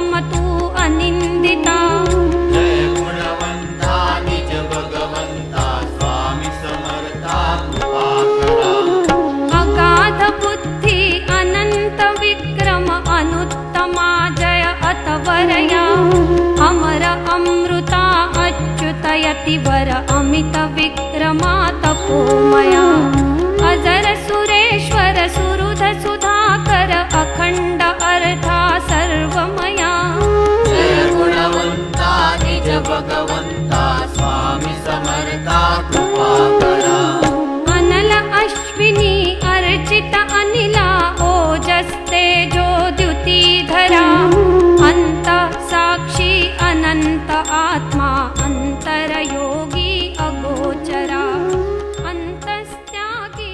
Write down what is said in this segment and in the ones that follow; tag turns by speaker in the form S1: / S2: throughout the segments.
S1: मम तू अनिंदिता।
S2: जय गुणवंता निज भगवंता स्वामी समर्था कृपा करा।
S1: अगाध बुद्धि अनंत विक्रम अनुत्तमा जय अतवरया। अमर अमृता अच्युत यतिवर अमित विक्रमा तपोमया। अजर सुरेश्वर सुहृद सुधाकर अखंड अर्था सर्वमया।
S2: जय गुणवंता निज भगवंता स्वामी समर्था कृपा करा।
S1: अनल अश्विनी अर्चित अनिला ओजस्ते जो द्युतिधरा। अंत साक्षी अनंत आत्मा अंतरयोगी अगोचरा। अंतस्त्यागी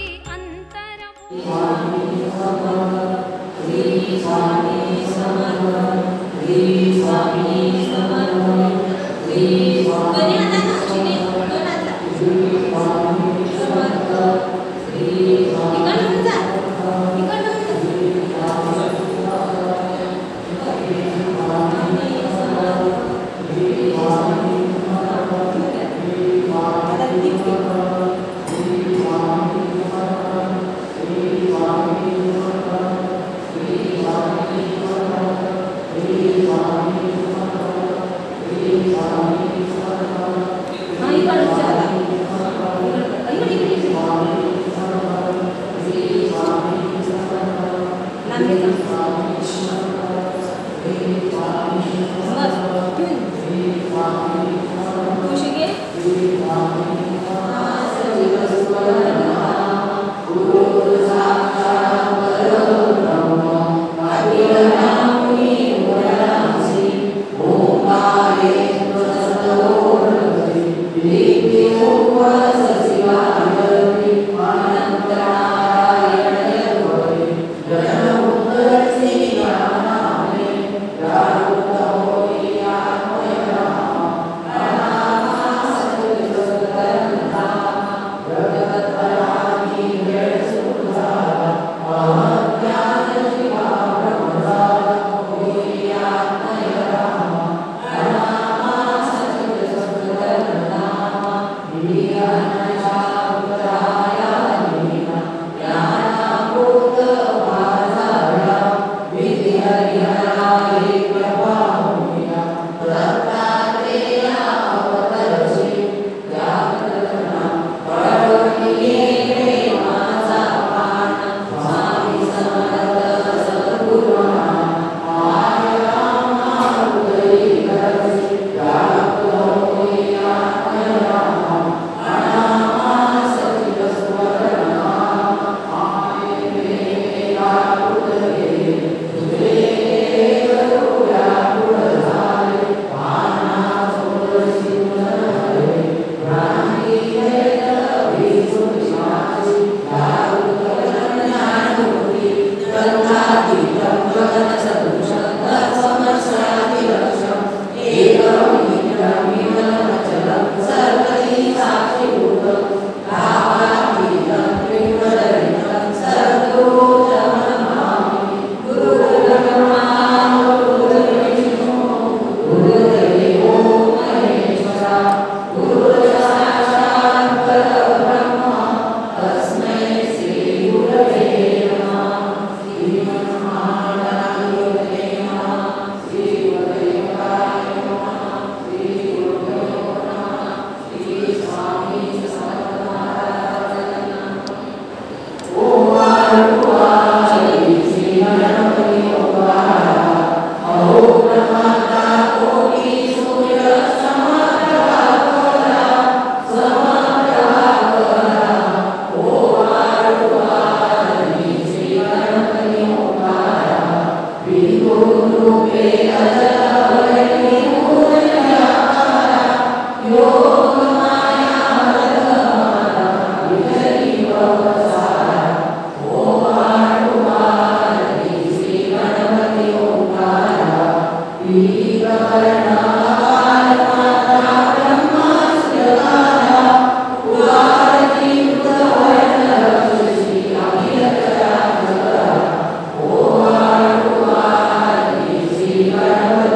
S3: गणपति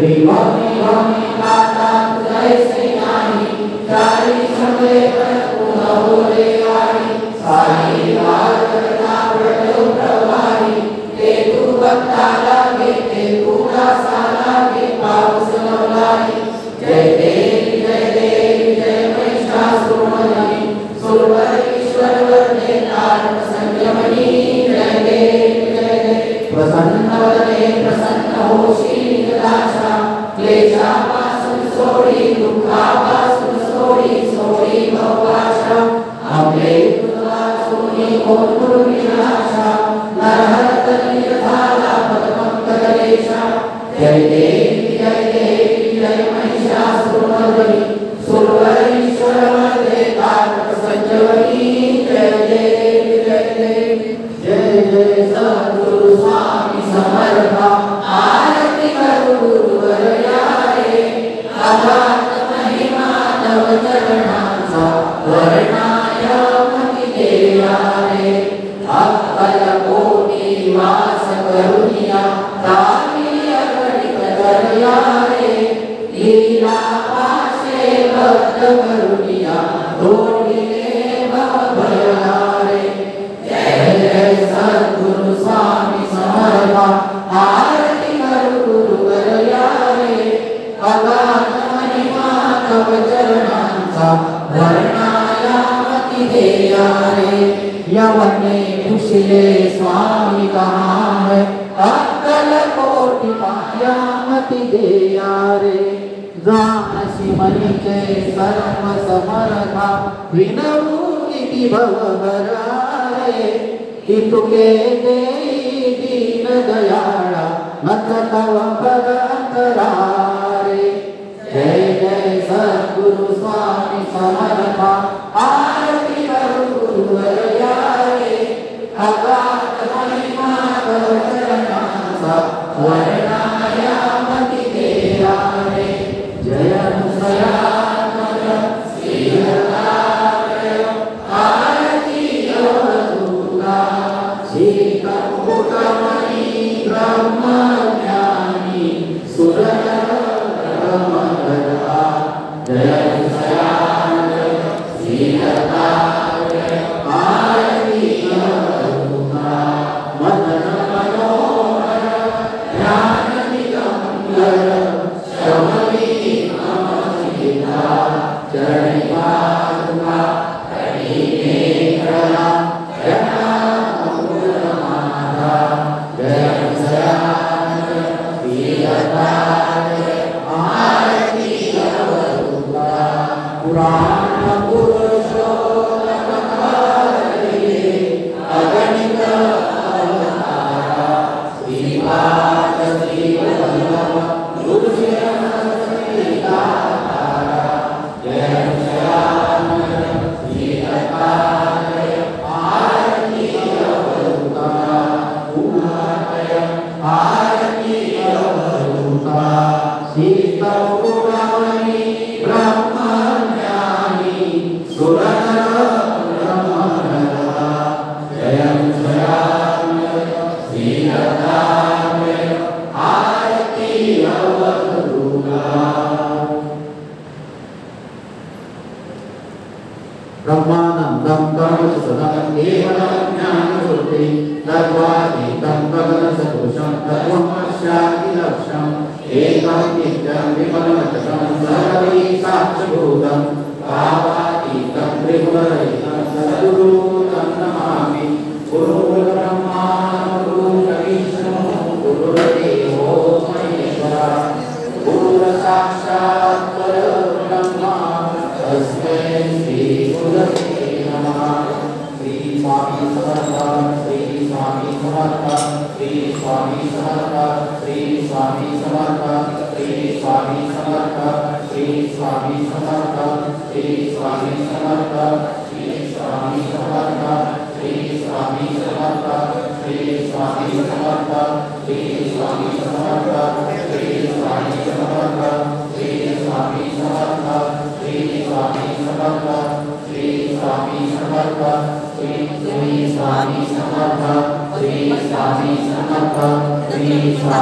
S3: स्वामी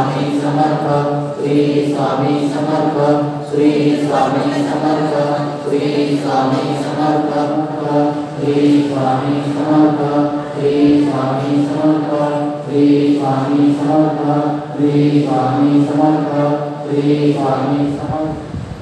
S2: स्वामी समर्थ श्री स्वामी समर्थ श्री स्वामी समर्थ श्री स्वामी समर्थ श्री स्वामी समर्थ श्री स्वामी समर्थ श्री स्वामी समर्थ श्री स्वामी समर्थ श्री स्वामी समर्थ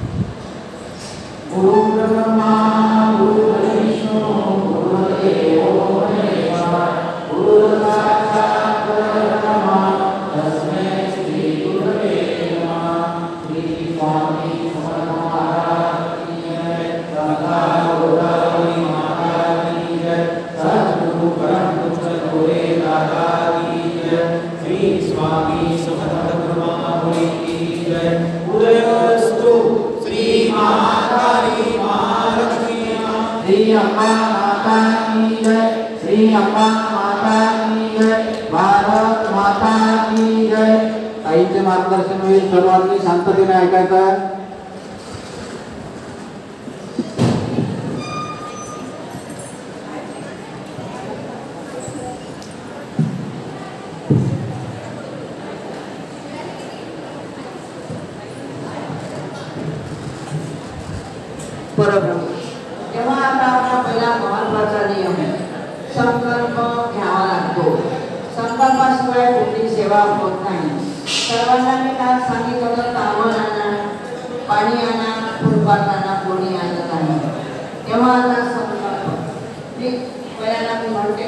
S2: गुरु ब्रह्मा गुरु विष्णु गुरुदेवो महेश्वरः गुरु साक्षात् परब्रह्म तस्मै श्री गुरवे नमः श्री स्वामी समर्थ महाराज की जय संघ गौरवी माता की जय सद्गुरु परम पूज्य गोरे दादा की जय श्री स्वामी समर्थ महामुनि की जय उदयस्तु श्री महाकाली महालक्ष्मी श्री अम्बा माता की जय श्री अम्बा माता की जय भारत माता की जय। आईचे मार्गदर्शन होईल, सर्वांनी शांततेने ऐकायचं।
S3: परब्रह्म तेव्हा आता आपला पहिला महत्त्वाचा नियम संकल्प घ्यावा लागतो। संकल्पाशिवाय कुठली सेवा होत नाही। सर्वांना मी काल सांगितलं तांबण आणा, पाणी आणा, फुलपाट आणा, कोणी आणत नाही। तेव्हा आता संकल्प मी पहिल्यांदा मी म्हणते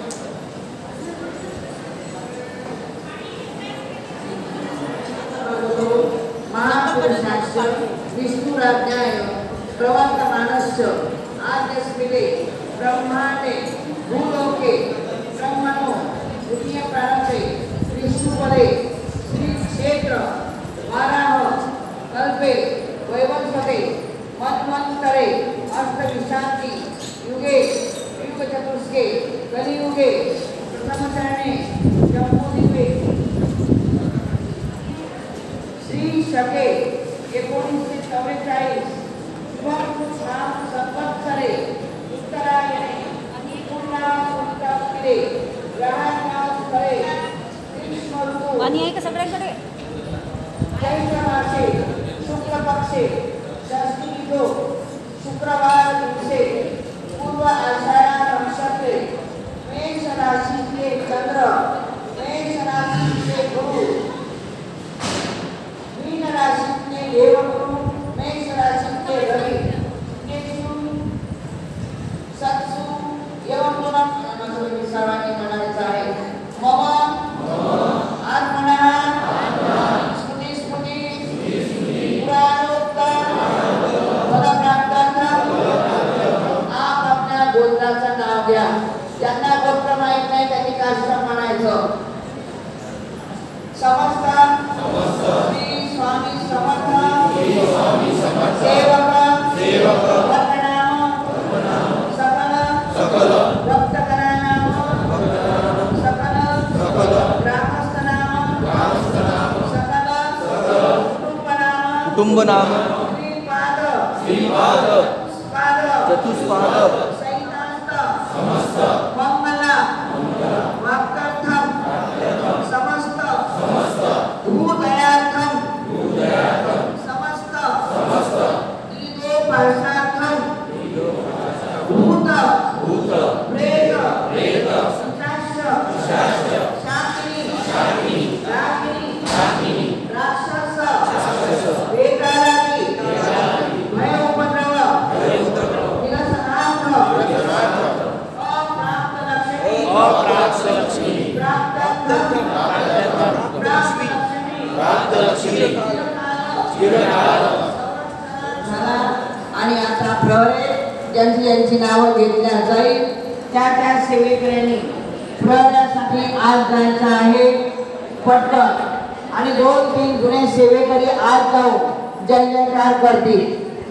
S3: महापुरुषाश्च विष्णुराज्ञाय प्रवर्तमानस्य आद्यस्मिते ब्रह्मांडे भूलोके ब्रह्मणो द्वितीय प्रारंभे विष्णुपदे श्री क्षेत्र वाराह कल्पे वैवस्वते मन्वन्तरे अष्टविंशति युगे युगचतुष्के कलियुगे प्रथमचरणे जम्बूद्वीपे श्री शके 1944 संवत्सरे उत्तरायणे पूर्णावृत्तास्तिरे ग्रहाणास्थळे ग्रीष्म ऋतू
S1: आणि आहे का सगळ्यांकडे
S3: चैत्रमासे शुक्लपक्षे षष्ठीतो शुक्रवार दिवसे पूर्व आषाढ नक्षत्रे मेष राशीचे चंद्र मेष राशीचे गुरु मीन राशीचे देवगुरु मेष राशीचे रवि केतु सत्सु यवगुणम यामध्ये सर्वांनी म्हणायचं आहे मम आत्मनः स्मृती स्मृती पुराणोक्ता फलप्राप्तार्थं आप आपल्या गोत्राचं नाव घ्या। ज्यांना गोत्र माहित नाही त्यांनी काष्टम म्हणायचं। समस्त श्री स्वामी समर्थ सेवक वर्णनाम सकल भक्तगणानाम सकल ग्रामस्थनाम सकल कुटुंबनाम श्रीपाद चतुष्पाद सहितांत समस्त मंगल वाक्यार्थम समस्त भूदयार्थम समस्त ईदो भाषार्थम भूत प्रेत शास्त्र शाकिनी रागिनी राक्षस वेदालादी भय उपद्रव निरसनार्थ अप्राप्त लक्ष्मी प्राप्त लक्ष्मी आणि आता प्रहरे ज्यांची नावं घेतल्या जाईल त्या सेवेकऱ्यांनी प्रहरासाठी आज जायचं आहे पटकन आणि 2-3 जुने सेवेकरी आज जाऊ जय जयकार करतील।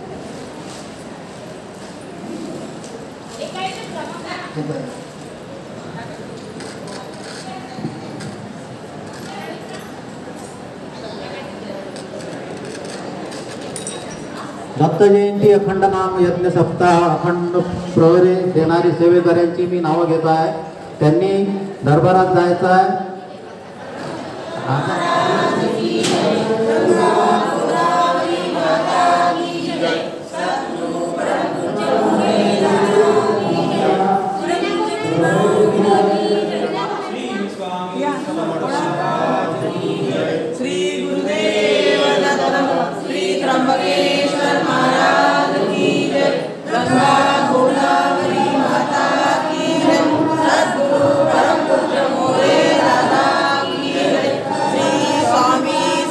S4: दत्त जयंती अखंड नाम यज्ञ सप्ताह अखंड प्रहरे देणारी सेवेकऱ्यांची मी नावं घेत आहे। त्यांनी दरबारात जायचं आहे।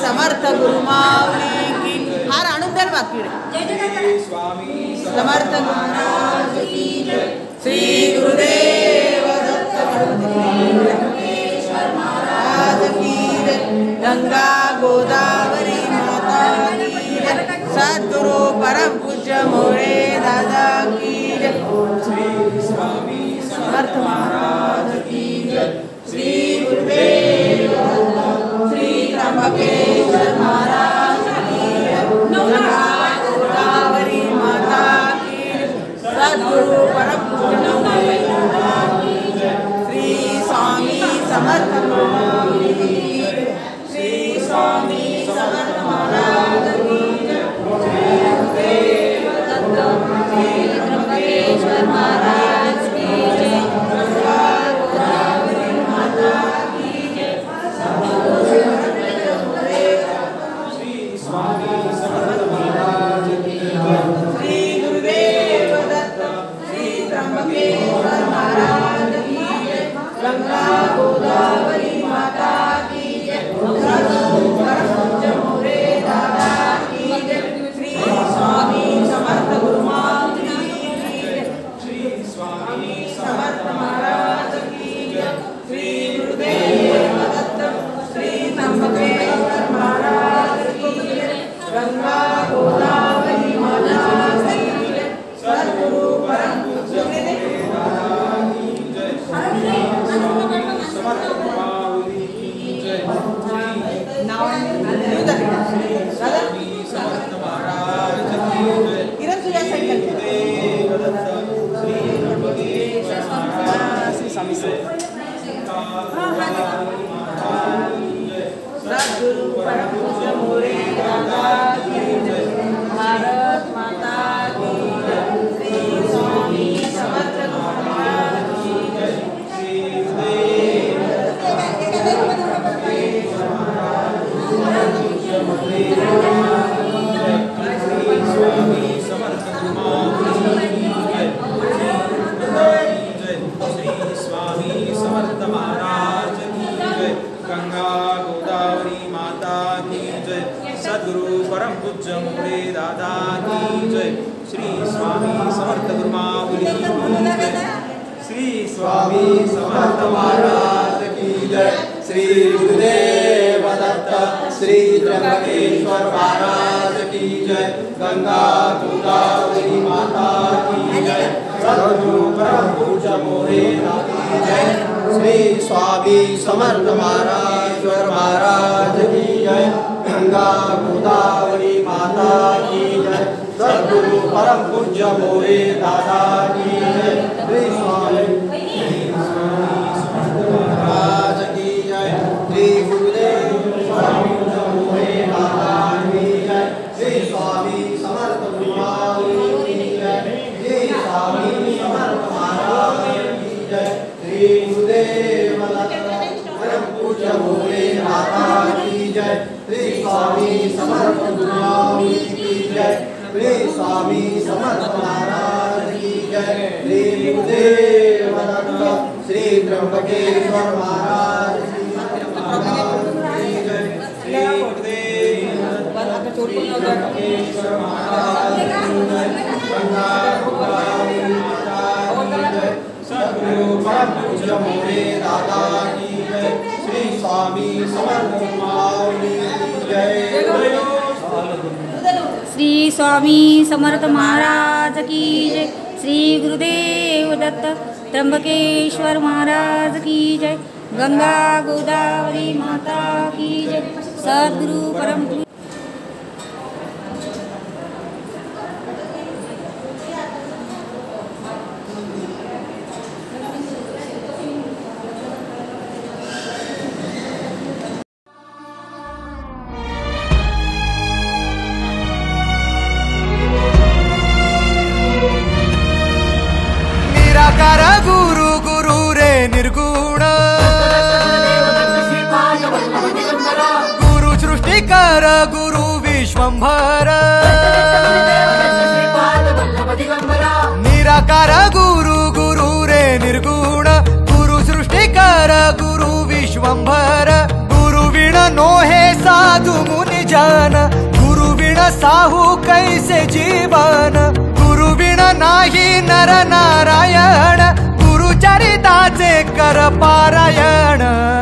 S3: समर्थ गुरुमाऊली की हार आणून द्याल बाकी समर्थ महाराज की जय श्री गुरुदेव दत्त महाराज की जय गंगा गोदावरी माता की जय सद्गुरु परम पूज्य मोरे दादा की जय श्री स्वामी समर्थ महाराज की जय श्री गुरुदेव श्री त्र्यंबकेश्वर महाराज की जय गंगा गोदावरी माता की सद्गुरु परम पूज्य मोरे दादा की जय श्री स्वामी समर्थ महाराज की जय श्री स्वामी समर्थ महाराज की जय श्री गुरुदेव दत्त श्री त्र्यंबकेश्वर महाराज की जय गंगा गोदावरी माता की जय श्री स्वामी समर्थ महाराज की जय श्री गुरुदेव दत्त श्री त्र्यंबकेश्वर महाराज की जय गंगा गोदावरी माता की जय सद्गुरु परम पूज्य मोरे दादा की जय श्री स्वामी समर्थ गुरुमाऊली की जय श्री स्वामी समर्थ महाराज की जय श्री गुरुदेव दत्त श्री त्र्यंबकेश्वर महाराज की जय गंगा गोदावरी माता की जय सद्गुरु परम पूज्य मोरे दादा की जय श्री स्वामी समर्थ गुरुमाऊली की जय नाव समर्थ महाराज की जय किरण तुझ्या देव दत्त श्री त्र्यंबकेश्वर महाराज स्वामी सद्गुरु परम पूज्य मोरे दादा की जय भारत माता की जय श्री स्वामी समर्थ महाराज की जय श्री गुरुदेव स्वामी समर्थ श्री स्वामी समर्थ महाराज की जय गंगा गोदावरी माता की जय सद्गुरु परम पूज्य मोरे दादा की जय श्री स्वामी समर्थ गुरुमाऊली की जय श्री स्वामी समर्थ महाराज की जय श्री गुरुदेव दत्त श्री त्र्यंबकेश्वर महाराज की जय गंगा गोदावरी माता की जय सद्गुरु परम पूज्य मोरे दादा की जय श्री स्वामी समर्थ महाराज की जय गंगा गोदावरी माता की जय सद्गुरु परम पूज्य मोरे दादा की जय श्री स्वामी महाराज की जय श्री गुरुदेव मोरे दादा की जय श्री स्वामी समर्थ गुरुमाऊली की जय श्री स्वामी समर्थ महाराज की जय श्री गुरुदेव परम पूज्य मोरे दादा की जय श्री स्वामी समर्थ गुरुमाऊली की जय श्री स्वामी समर्थ महाराज की जय श्री गुरुदेव दत्त श्री त्र्यंबकेश्वर महाराज की जय श्री गुरुदेव त्र्यंबकेश्वर महाराज की जय गंगा गोदावरी माता की जय सद्गुरु परम पूज्य मोरे दादा की जय श्री स्वामी समर्थ गुरुमाऊली की जय
S1: श्री स्वामी समर्थ महाराज की जय श्री गुरुदेव दत्त त्र्यंबकेश्वर महाराज की जय गंगा गोदावरी माता की जय सद्गुरु परम
S5: निराकार गुरु गुरु रे निर्गुण गुरु सृष्टिकार गुरु विश्वंभर निराकार गुरु गुरु रे निर्गुण गुरु सृष्टिकार गुरु विश्वंभर गुरु विना नोहे साधु मुनि जन, गुरुविण साहू कैसे जीवन, गुरुविण नाही नर नारायण, गुरुचरिताचे कर पारायण.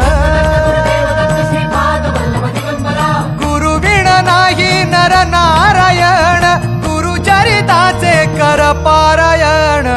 S5: गुरुविण नाही नर नारायण, गुरुचरिताचे कर पारायण.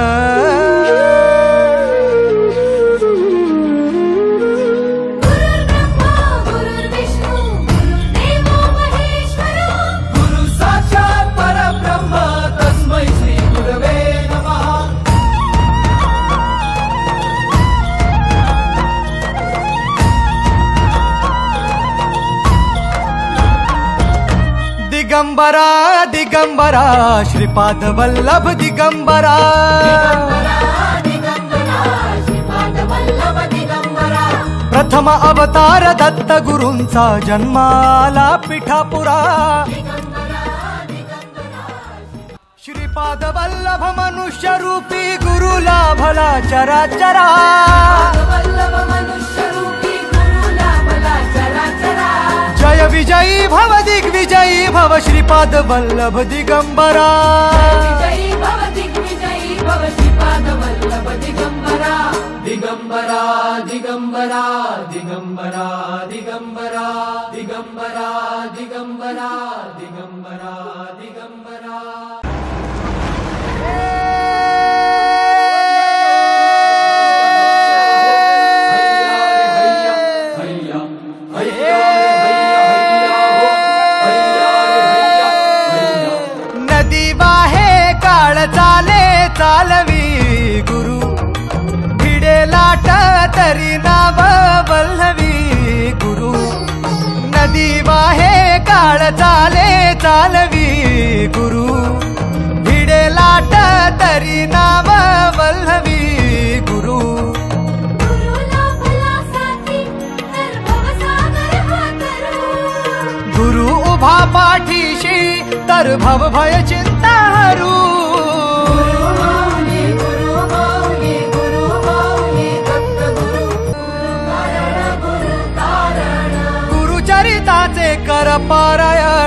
S5: दिगंबरा दिगंबरा श्रीपाद वल्लभ दिगंबरा, प्रथम अवतार दत्त गुरूंचा जन्माला पिठापुरा. श्रीपाद वल्लभ मनुष्य रूपी गुरु लाभला चराचरा, जय विजयी भव दिग्विजयी भव श्रीपाद वल्लभ दिगंबरा.
S2: दिगंबरा दिगंबरा दिगंबरा दिगंबरा दिगंबरा दिगंबरा दिगंबरा दिगंबरा दिगंबरा.
S5: चाले चालवी गुरु, भिडे लाट तरी नाव वल्लवी गुरु. नदी वाहे काळ चाले चालवी गुरु, भिडे लाट तरी नाव वल्लवी गुरु. गुरु उभा पाठीशी तर भव भय चिंता हरू. गुरुचरिताचे कर पारायण.